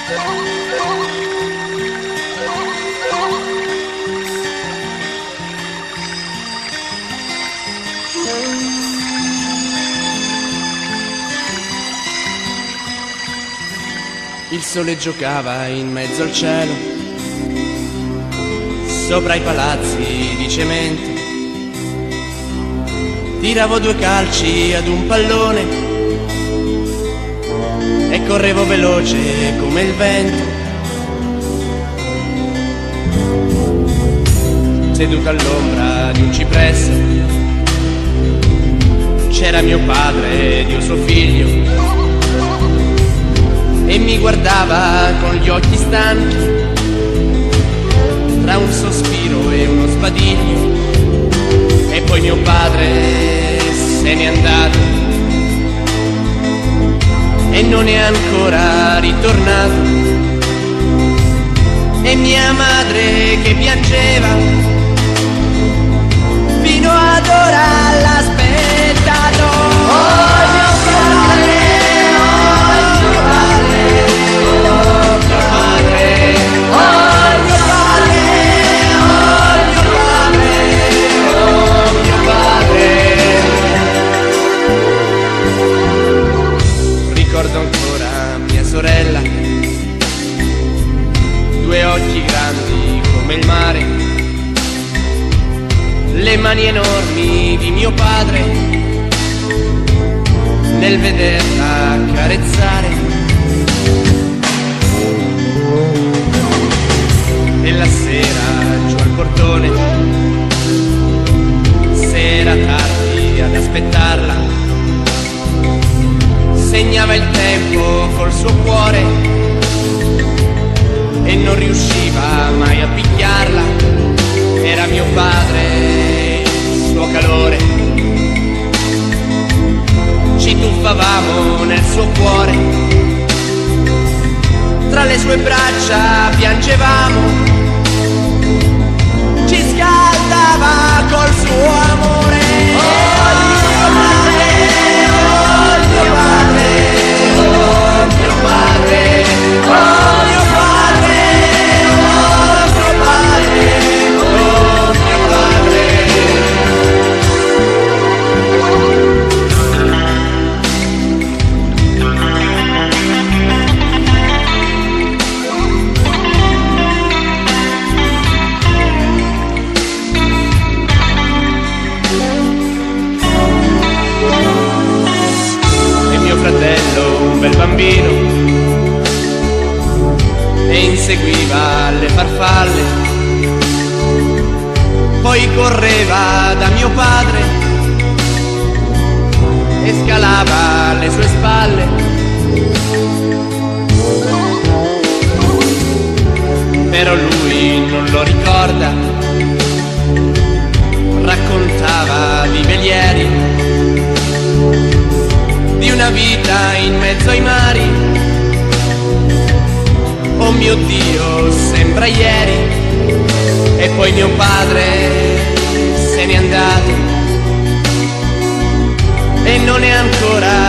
Il sole giocava in mezzo al cielo, sopra i palazzi di cemento. Tiravo 2 calci ad un pallone e correvo veloce come il vento. Seduto all'ombra di un cipresso c'era mio padre ed io suo figlio, e mi guardava con gli occhi stanchi, tra un sospiro e uno sbadiglio. E poi mio padre se n'è andato e non è ancora ritornato. E mia madre che piangeva fino ad ora l'ha aspettato. Oh mio padre, oh mio padre, oh mio padre, oh mio padre, oh mio padre. Ricordo ancora mia sorella, 2 occhi grandi come il mare, le mani enormi di mio padre nel vederla carezzare. E la sera giù al portone, se era tardi ad aspettarla, segnava il tempo col suo cuore e non riusciva mai a picchiarla. Era mio padre, il suo calore, ci tuffavamo nel suo cuore, tra le sue braccia piangevamo, ci scaldava col suo amore. Oh mio padre, oh mio padre, oh mio padre, oh mio padre, oh mio padre, oh mio padre. Un bel bambino e inseguiva le farfalle, poi correva da mio padre e scalava le sue spalle. Però lui non lo ricorda, raccontava di velieri, di una vita in mezzo ai mari. Oh mio Dio, sembra ieri. E poi mio padre se n'è andato e non è ancora